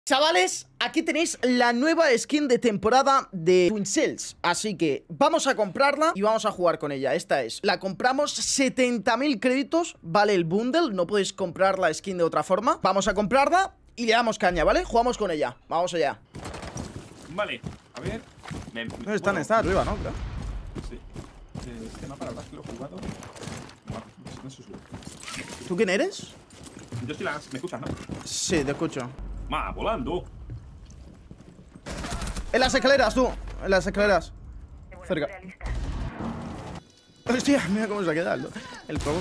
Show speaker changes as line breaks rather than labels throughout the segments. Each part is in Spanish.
Chavales, aquí tenéis la nueva skin de temporada de Twin Cells. Así que vamos a comprarla y vamos a jugar con ella. Esta es, la compramos 70.000 créditos, vale el bundle, no podéis comprar la skin de otra forma. Vamos a comprarla y le damos caña, ¿vale? Jugamos con ella, vamos allá.
Vale, a ver.
No, está arriba, ¿no? Creo.
Sí. Este mapa, la verdad es que lo he jugado. No se sube.
¿Tú quién eres?
Yo estoy ¿Me escuchas, no?
Sí, te escucho.
Volando.
En las escaleras, tú. En las escaleras. Cerca. Hostia, mira cómo se ha quedado el pavo.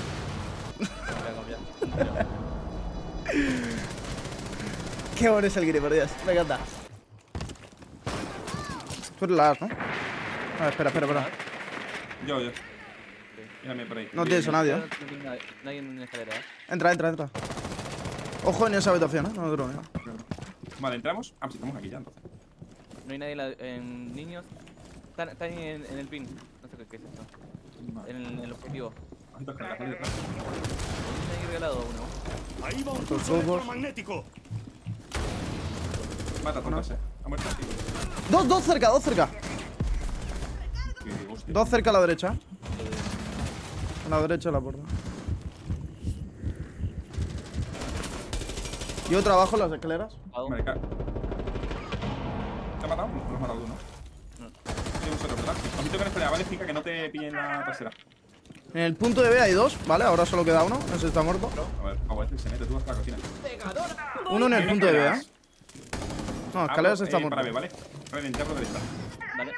Qué bueno es el grip, por Dios. Me encanta. Tú eres la as, ¿no? A ver, espera.
Yo. Mírame por ahí.
No tienes a nadie, ¿eh?
Nadie en una escalera, ¿eh?
Entra. Ojo en esa habitación, ¿eh? No te lo niego.
Vale, entramos. Ah, pues estamos aquí ya, entonces.
No hay nadie en niños. Están en el pin. No sé qué es esto.
Vale.
En el objetivo.
Hay dos cargas, ¿vale? Detrás.
Hay regalado uno.
Ahí va un pulso electromagnético.
Mata, tócase. Ha muerto.
Dos cerca.
Qué hostia.
Dos cerca a la derecha. A la derecha de la puerta. Y otro abajo en las escaleras.
Vale, ¿te ha matado? No lo has matado tú, ¿no?
No.
Tiene un solo, ¿verdad? Ojito con escalera, ¿vale? Fica que no te pillen la trasera.
En el punto de B hay dos, ¿vale? Ahora solo queda uno. Ese está muerto.
A ver, este se mete tú hasta la cocina.
Uno en el punto de B, ¿eh? No, escaleras está muerto.
Para B, ¿vale? Reventar por derecha.
Vale.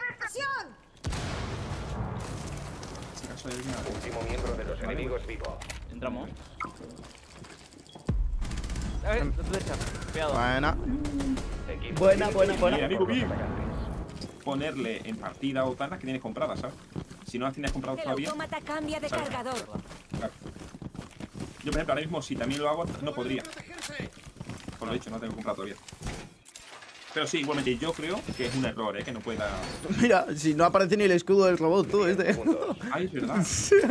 En este caso hay alguien.
Último miembro de los enemigos vivo.
Entramos. A ver, a tu derecha. Cuidado.
Buena.
Equipo
Buena.
Mira, amigo, bien. Ponerle en partida o tanas que tienes compradas, ¿sabes? Si no las tienes compradas
El
todavía.
autómata cambia de
¿sabes?
cargador.
Claro. Yo, por ejemplo, ahora mismo, si también lo hago, no podría. Por lo dicho, no tengo comprado todavía. Pero sí, igualmente, yo creo que es un error, ¿eh? Que no pueda.
Mira, si no aparece ni el escudo del robot, tú, este.
Ay, es verdad.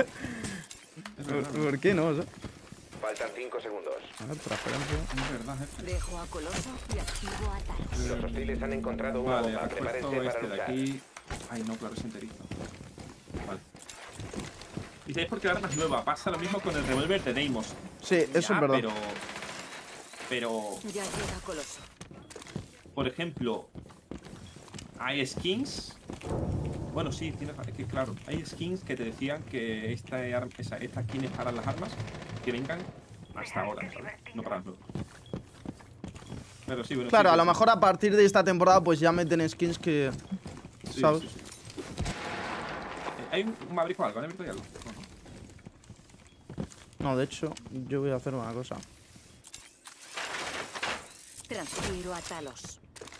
¿Por qué no? O sea,
Faltan 5 segundos.
a ver, transferencia.
Es verdad,
Dejo a Coloso y activo a Talos.
Los hostiles han encontrado una
Vale,
bomba. Prepárense
refuerzo
para
este de
luchar.
aquí. Ay, no, claro, es enterizo. Vale. ¿Y sabéis por qué la arma es nueva? Pasa lo mismo con el revólver de Deimos.
Sí, eso
Ya,
es verdad.
Pero,
Ya llega Coloso.
por ejemplo, hay skins. Bueno, sí, es que claro, hay skins que te decían que esta skin es para las armas que vengan hasta ahora, ¿sabes? No para nosotros. Pero sí, bueno.
Claro,
sí,
a lo
sí.
mejor a partir de esta temporada pues ya meten skins que...
Sí,
¿sabes?
sí, sí. ¿Hay un Maverick o algo? ¿Han abierto ya algo?
No, de hecho, yo voy a hacer una cosa.
Transfiero a Talos.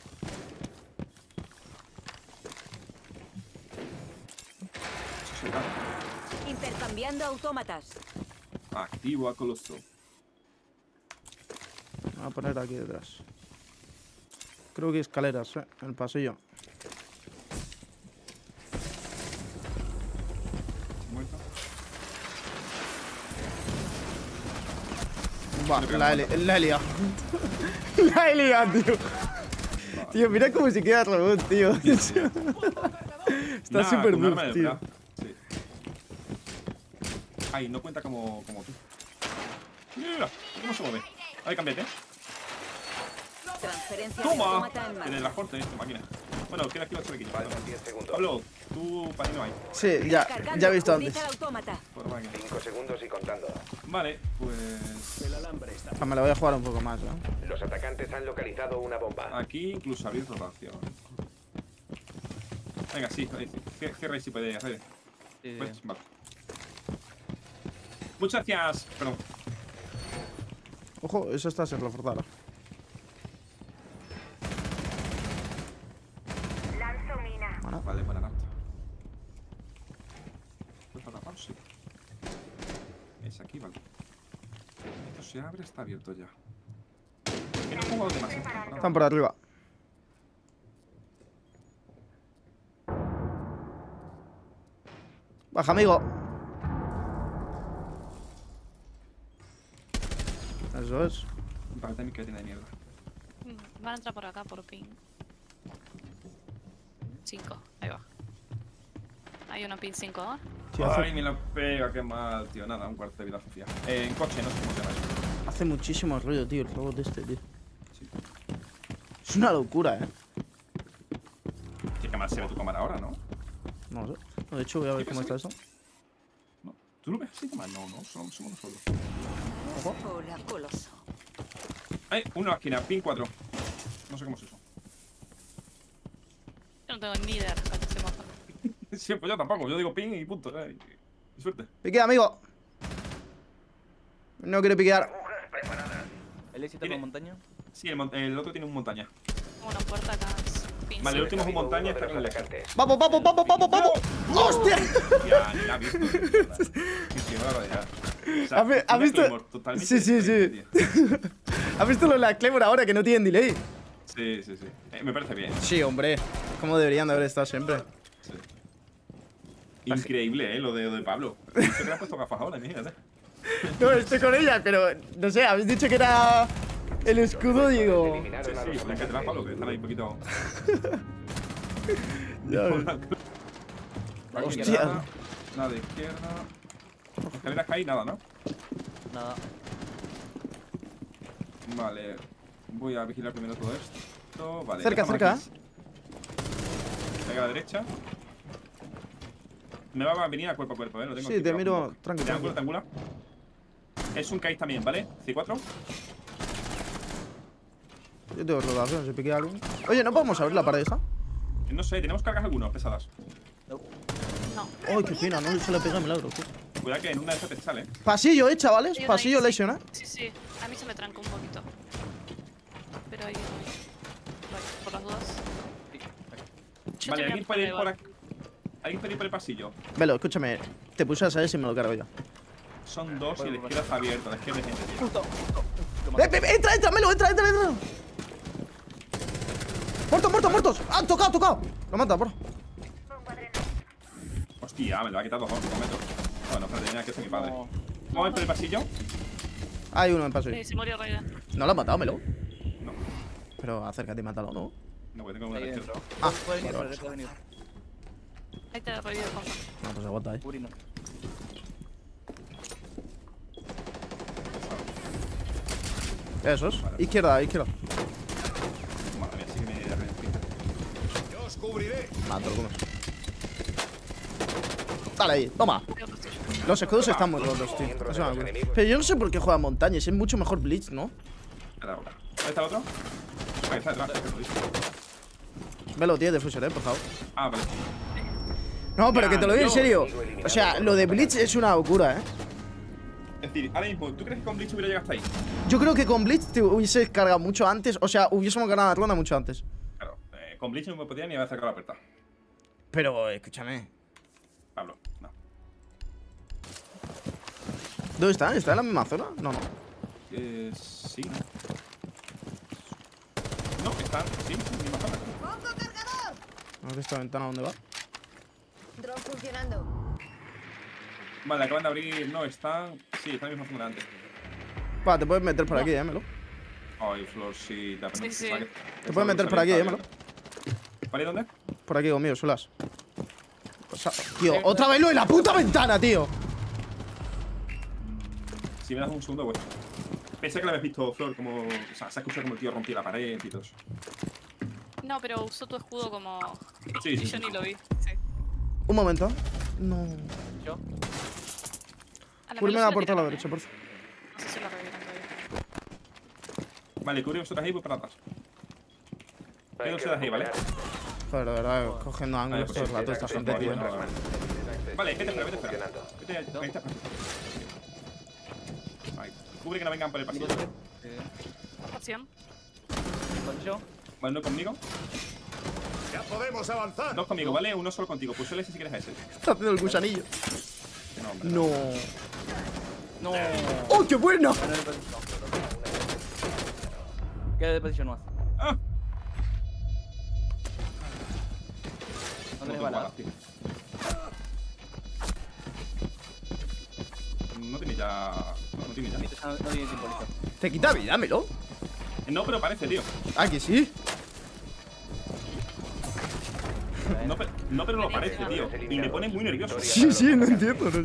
Sí, claro.
Intercambiando autómatas.
Activo a Coloso.
Voy a poner aquí detrás. Creo que escaleras, en el pasillo.
Muerto.
Buah, la he liado. La he liado, tío. Tío, mira cómo se queda el robot, tío. Está
Nah,
súper
un arma
buff,
de
tío.
verdad. Sí. Ay, no cuenta como tú. Mira, ¿cómo se mueve? Ay, cámbiate.
Transferencia de
¡Toma!
autómata en
En el
marcha.
transporte de esta máquina. Bueno, queda aquí 8 equipos.
Faltan 10 segundos.
Pablo, tú para ti no hay.
Sí, ya he visto antes.
Utiliza el autómata.
Por máquina.
5 segundos y contando.
Vale, pues.
Ah, me la voy a jugar un poco más, ¿eh?
Los atacantes han localizado una bomba.
Aquí incluso abrir rotación. Venga, sí, cierra y si puede hacer.
Sí,
Pues, vale. Muchas gracias. Perdón.
Ojo, eso está sin reforzar.
Vale, buena nota. ¿Puedes tapar? Sí. Es aquí, vale. Esto se abre, está abierto ya. Que no he jugado demasiado.
Están por arriba. Baja, amigo. Eso es.
Vale, también que tiene de mierda.
Van a entrar por acá, por ping. 5, ahí va. Hay uno ping 5, ¿no?
Sí,
Ay, me la pega, qué mal, tío. Nada, un cuarto de vida, Sofía. En coche, no sé cómo se llama eso.
hace muchísimo ruido, tío, el robot este, tío.
Sí.
Es una locura,
¿Qué cámara se ve tu cámara ahora, no?
No lo sé. No, de hecho, voy a ver
¿Qué
cómo está
pasa?
eso.
No. ¿Tú lo ves así, cámara? No, no, somos nosotros.
Hola, coloso.
Hay uno en la esquina, pin 4. No sé cómo es eso.
Yo no tengo ni idea de cuánto se mofa.
Sí, pues yo tampoco. Yo digo pin y punto. Y suerte.
Piquea, amigo. No quiere piquear.
¿El éxito
Tiene-
con montaña?
Sí, el otro tiene un montaña.
Tengo una puerta acá. Ping
Vale, el
5.
último es un montaña y
Uno
está
de
con
los
el
atacantes.
¡Vamos, vamos, vamos, vamos, vamos! ¡Hostia!
Ya, ni la ha visto. Sí, una barbaridad. O sea,
¿Has
una
visto?
Claymore totalmente
Sí, sí, sí.
diferente, tío.
¿Has visto lo de la Claymore ahora que no tienen delay?
Sí, sí, sí. Me parece bien.
Sí, hombre. Como deberían de haber estado siempre.
Sí. Increíble, lo de Pablo. Pensé que le has puesto gafas ahora, imagínate.
No, estoy con ella, pero no sé, habéis dicho que era el escudo, digo.
Eliminaron
Sí,
a
sí,
los
porque te vas, Pablo, que están ahí un poquito.
Ya ves.
Aquí,
Hostia.
Nada de izquierda. Escaleras que hay, nada, ¿no?
Nada.
Vale. Voy a vigilar primero todo esto. Vale.
Cerca,
déjame
cerca.
aquí. Venga a la derecha. Me va a venir a cuerpo a cuerpo, Lo tengo
Sí,
aquí,
te
pero
miro.
poco.
Tranqui,
Triángulo,
tranqui.
triángulo. Es un kite también, ¿vale? C4.
Yo tengo rotación, se piquea alguien. Oye, ¿no podemos abrir la pared esta?
No sé, tenemos cargas algunos pesadas.
No.
Ay, qué pena, no se le pega milagro, tío.
Cuidado que en una de esas te sale.
Pasillo, chavales.
Hay uno
Pasillo
ahí, sí.
lesion,
Sí, sí. A mí se me trancó un poquito. Pero ahí voy. Por las dudas. Yo
Vale,
tenía
alguien puede ir
igual.
por aquí. Alguien puede ir por el pasillo.
Velo, escúchame. Te puse a saber si me lo cargo yo.
Son dos y la izquierda está abierta. La izquierda hay gente, tío.
Justo. Lo maté.
Entra, entra, Melo, entra. Muertos. Ah, tocado. Lo mata, bro.
Hostia, me lo ha quitado 2 metros. Bueno, espérate, mira que es mi padre.
No.
Vamos a ir por el pasillo.
Hay uno en pasillo.
Se murió Raiden.
No lo ha matado, Melo.
No,
Pero acércate y mátalo, ¿no?
no, porque tengo una
Ahí
lección.
dentro.
Ah,
Puede venir,
vale.
puede venir.
Ahí te revivo, compa.
No, pues aguanta ahí.
Purino.
Esos.
Vale.
Izquierda.
Madre mía, sí que me arrepiento.
Yo os cubriré.
Mato, lo comes. Dale ahí, toma.
Creo que estoy yo.
Los escudos están muy rotos, tío.
Miembros
Es
de
una
los
locura.
enemigos.
Pero yo no sé por qué juega montañas. Es mucho mejor Blitz, ¿no?
Espera, ahora. ¿Ahí está el otro? Ahí está detrás.
Velo, tío, de Fuser, por favor.
Ah, vale.
No, pero que te lo digo en
Yo-
serio. O sea, lo de Blitz es una locura,
Es decir, ahora mismo, ¿tú crees que con Bleach hubiera llegado hasta ahí?
Yo creo que con Blitz te hubieses cargado mucho antes. O sea, hubiésemos ganado la ronda mucho antes.
Claro, con Bleach no me podía ni haber acercado la puerta.
Pero, escúchame.
Pablo, no.
¿Dónde está? ¿Está en la misma zona? No, no.
Sí. No, están, sí, en la misma zona.
A ver esta ventana dónde va.
Drone funcionando.
Vale, acaban de abrir. No, están. Sí, están en la misma zona de antes.
Va, te puedes meter por aquí, Melo.
Ay, Florcita.
Sí, sí.
Te puedes meter por aquí, Melo.
¿Vale, dónde?
Por aquí conmigo, Sulas. O sea, tío, otra vez lo de la puta ventana, tío.
Si me das un segundo, pues. Pensé que lo habías visto, Flor, como. O sea, se ha escuchado como el tío rompía la pared y todo eso.
No, pero usó tu escudo como.
Sí,
Y
sí,
yo
sí.
ni lo vi. Sí.
Un momento. No.
Yo.
A
Cúbreme
Melo
la
se
puerta a la
tiraron,
derecha, por favor.
No sé si lo revivieron todavía.
Vale, cubrimos vosotras ahí y voy para atrás. Quedo ustedes ahí, ¿vale?
Joder, de verdad, cogiendo ángulos
Vale,
todo el rato esta gente, tío.
Vale, vete espera. Vete espera. Ahí. Cubre que no vengan por el pasillo.
Opción.
Con yo.
Vale, no conmigo.
Ya podemos avanzar.
Dos conmigo, ¿vale? Uno solo contigo. Pues suele si quieres a ese.
Está haciendo el gusanillo.
No, hombre.
No.
No.
¡Oh, qué buena!
Bueno, de posición. Queda de posición más.
¡Ah!
No tenés
te
balas.
guardas, tío. No tiene ya. No tiene ya.
No tiene tiempo, listo.
Te quita vida, Melo.
No, pero parece, tío.
Ah, que sí.
No, pero lo parece, tío. Y me pone muy nervioso.
Sí, no entiendo, no sé.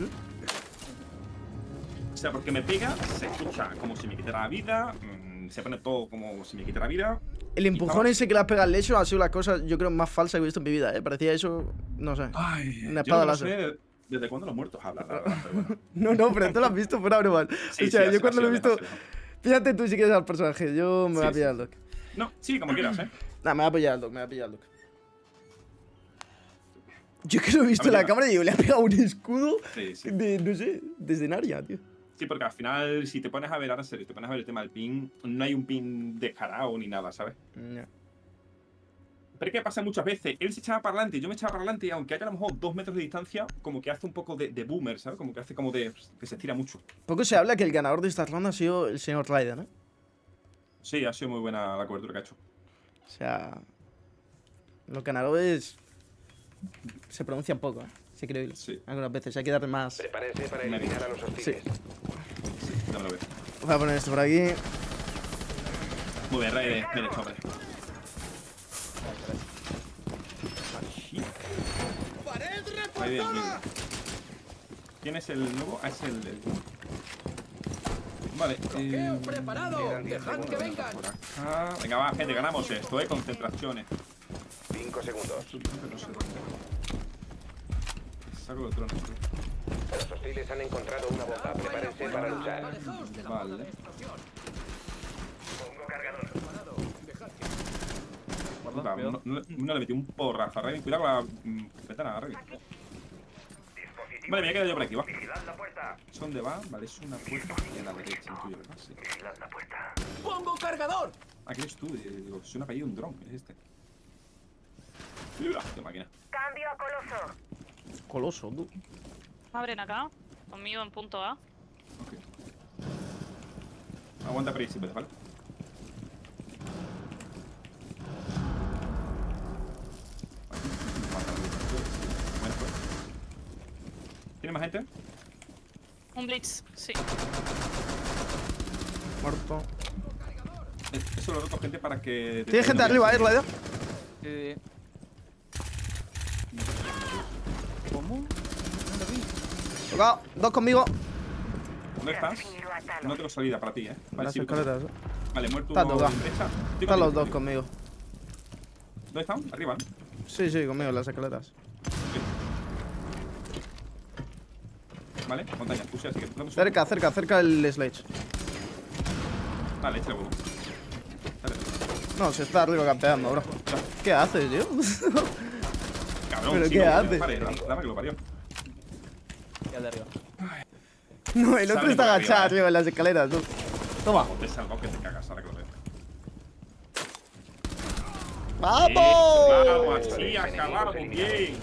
O sea, porque me pega, se escucha como si me quitara la vida. Se pone todo como si me quitara la vida.
El empujón ese que le has pegado al Lesion ha sido la cosa, yo creo, más falsa que he visto en mi vida, Parecía eso, no sé.
Ay,
una
yo
espada
no
láser.
sé desde cuándo los muertos hablan, la verdad, pero bueno.
No, pero tú lo has visto fuera broma.
Sí,
O sea,
sí,
yo cuando lo he visto.
así.
Fíjate tú si quieres al personaje, yo me voy a
Sí,
pillar
sí.
al Doc.
No, sí, como quieras,
Nah, me voy a pillar al Doc, me voy a pillar al Doc. Yo que lo he visto
A
en
ver,
la cámara y digo, le ha pegado un escudo
Sí.
de, no sé, desde Narnia, tío.
Sí, porque al final, si te pones a ver, ahora en serio, te pones a ver el tema del ping, no hay un ping descarado ni nada, ¿sabes?
No.
Pero es que pasa muchas veces. Él se echaba para adelante, yo me echaba para adelante, y aunque haya a lo mejor 2 metros de distancia, como que hace un poco de boomer, ¿sabes? Como que hace como de. Que se estira mucho.
Poco se habla que el ganador de esta ronda ha sido el señor Raiden, ¿eh?
Sí, ha sido muy buena la cobertura que ha hecho.
O sea. Los ganadores. Se pronuncian poco, ¿eh? Sí, creo que
Sí.
algunas veces hay que darle más.
Prepárense para eliminar a los hostiles.
Sí, ya me lo veo.
Voy a poner esto por aquí.
Muy bien, Raiden, bien hecho, hombre. Raiden, bien. ¿Quién es el nuevo? Ah, es el. Vale.
preparado. Dejad que vengan.
Por acá. Venga, va, gente, ganamos esto, concentraciones.
5 segundos.
Saco los drones.
Los hostiles han encontrado una bomba. Prepárense para luchar.
Vale.
Guarda, cuidado.
No le metí un porrazo a Raiden. Cuidado con la ventana, Raiden. Vale, me voy a quedar yo por aquí, va. ¿Es dónde va? Vale, es una puerta a la derecha, el tuyo, ¿verdad? Sí.
¡Pongo cargador!
Ah, ¿qué eres tú? Digo, es un apellido, un dron, es este. ¡Mira! ¡Qué máquina!
Cambio a Coloso.
Coloso, tú.
Abren acá. Conmigo en punto A.
Ok. Aguanta príncipe, ¿vale? ¿Tiene más gente?
Un blitz, sí.
Muerto.
Eso lo roto gente para que.
Tiene gente arriba, Raiden.
Sí. ¿Cómo?
Tocado. Dos conmigo.
¿Dónde estás? No tengo salida para ti, Vale,
Las
sí,
escaleras.
Vale, muerto
Está
uno
tocado.
de derecha.
Están los dos conmigo.
¿Dónde están? Arriba, ¿no?
Sí, conmigo, las escaleras.
Vale, montaña, puse así que dame un
Cerca el Sledge.
Vale, échale huevo. Dale.
No, se está arriba campeando, bro. ¿Qué haces, tío?
Cabrón,
¿Pero
sí,
qué
como que
hace?
me pare, dame que lo parió.
Ya de arriba.
No, el otro
Sale
está
por arriba,
agachado arriba en las escaleras, tú. Toma.
Te salgo que te cagas, ahora que lo veo.
¡Vamos!
Así acabamos bien.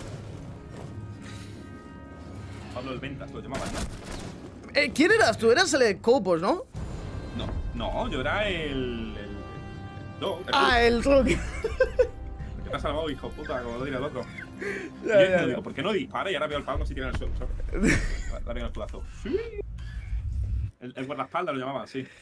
Pablo el Ventas, lo llamaban, ¿no?
¿Quién eras tú? Eras el de Copos, ¿no?
No, yo era el Dog.
El Rock.
Que te has salvado, hijo puta, como lo diría el otro.
Ya,
Yo digo, ¿por qué no dispara? Y ahora veo al Pablo si tiene el suelo, ¿sabes? Ahora veo el escudazo. El guardaespaldas lo llamaban, sí.